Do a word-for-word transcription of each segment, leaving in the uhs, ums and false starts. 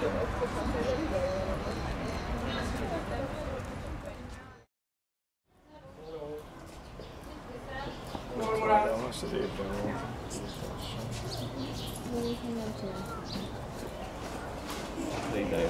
Most az évben volt. De ideje.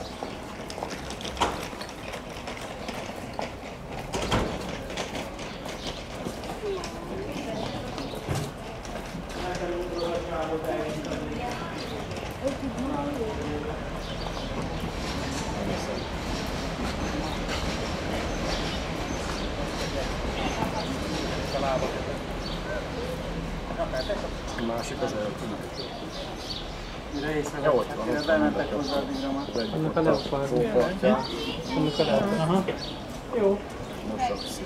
A másik az eltűnt. Mire észrevettek? Ott van, ott bementek hozzá addigra már. Annak a leopardja. Annak a leopardja. Aha. Jó. Most rakszik.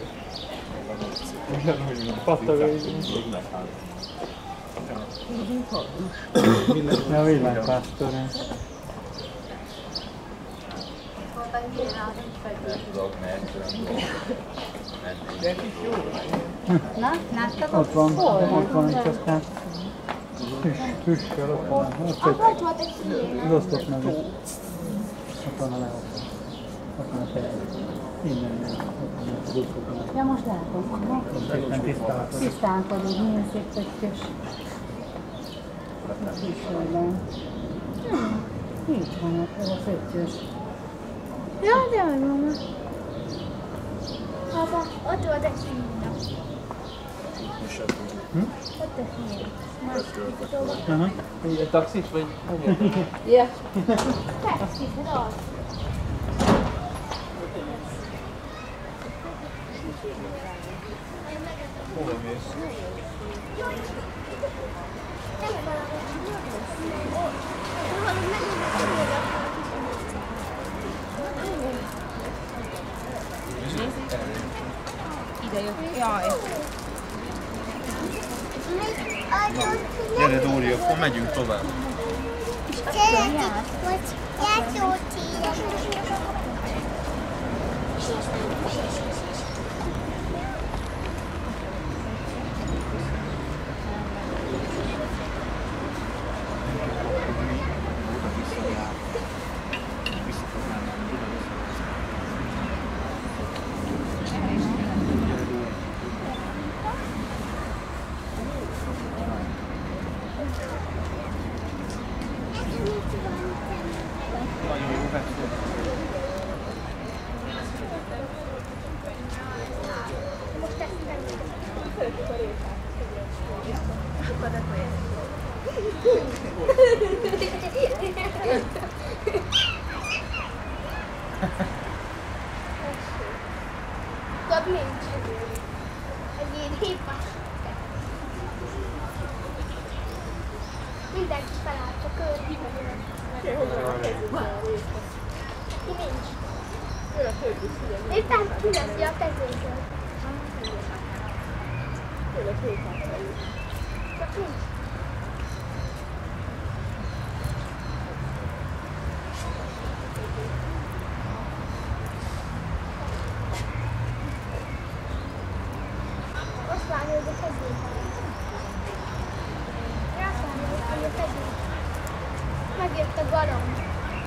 Pattog így. Ja, villánypásztorén. Na, láttad? Ott van, ott van egy aztán tüssel, ott van. Ott volt egy hiéna. az osztott meg. Ott van a leopard. Ott van a feje. Innen, innen. Ott van a buszokon. Ja, most látom. Szépen tisztálkodik. Tisztálkodik, milyen szép pöttyös. Tüssölben. Így van ott, ez a pöttyös. Ja, de megvan. Apa, ott volt egy hiéna. Ott a hiéna. Aha. Egy taxis vagy? Ja. Taxis, hát az. Hova mész? Ide jött. Jaj. Gyere Dóri, akkor megyünk tovább. Gyere, hogy játszott Nagyon jó vető. most ezt nem. Tudod, nincs. Egy ilyen hívás. Mindenki felállt, csak ő hívás. Ki nincs. Éppen kiveszi a kezéket. Csak nincs. Azt várja, hogy a kezéket. Azt várja, hogy a kezéket. Megjött a galamb.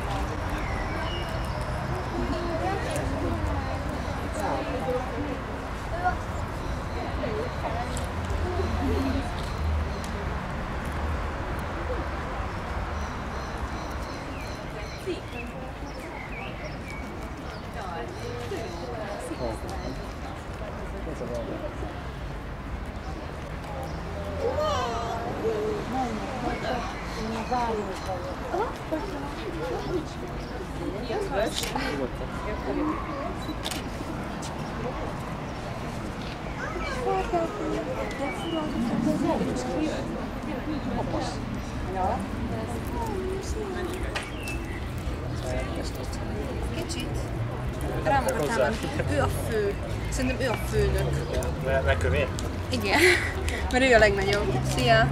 Kicsit. Rámutatnám, ő a fő. Szerintem ő a főnök. Megkövér? Igen, mert ő a legnagyobb. Szia!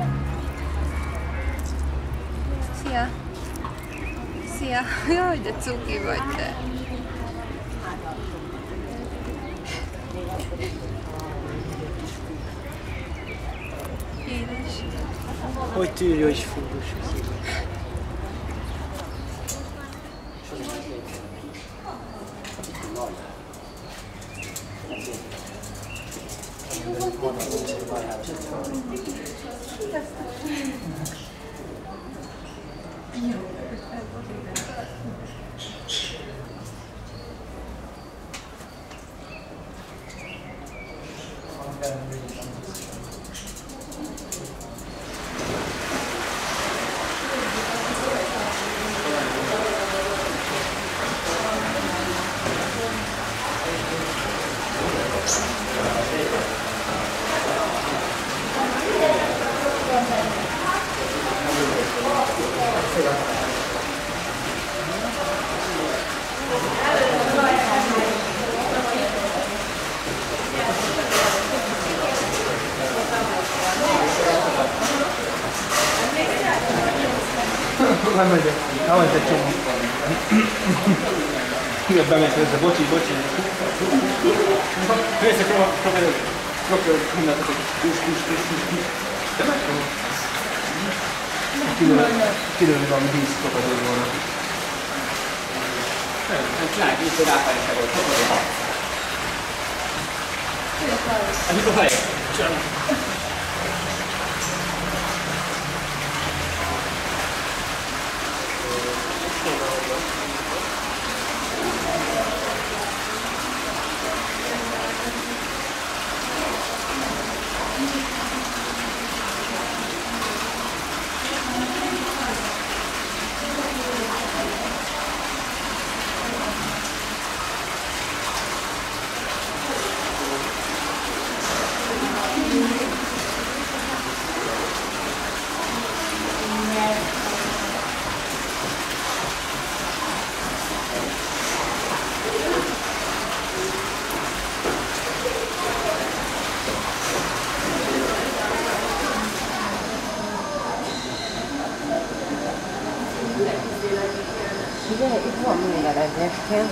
Szia! Szia! Jaj, de cuki vagy te! Édes. Hogy tűrj, hogy fúrós. Nem megyek. Elment egy csomó. Miért bemegy hozzá? Bocsi, bocsi. Nézd, akkor próbáljuk. Próbáljuk hundátok egy kis, kis, kis, kis, kis. De megpróbáljuk. Kilőni valami díszkokat volna. Nem csinálj, így, hogy ráfájt volt. Ez itt a hely. Csinálj. Ugye, itt van minden egyébként.